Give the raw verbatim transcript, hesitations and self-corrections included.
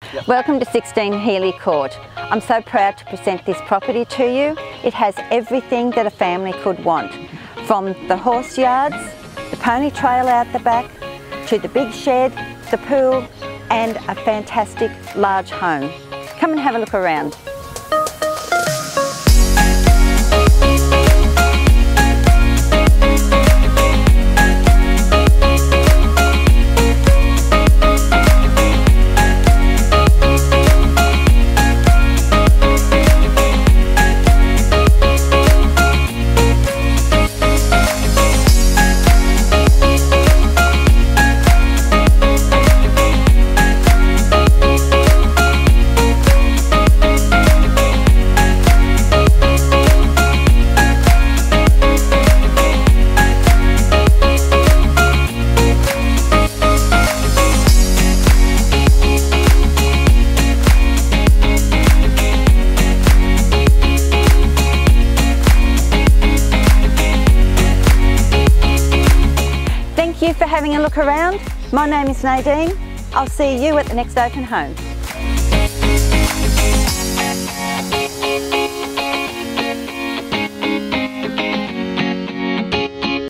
Yep. Welcome to sixteen Healy Court. I'm so proud to present this property to you. It has everything that a family could want, from the horse yards, the pony trail out the back, to the big shed, the pool, and a fantastic large home. Come and have a look around. Thank you for having a look around. My name is Nadine. I'll see you at the next open home.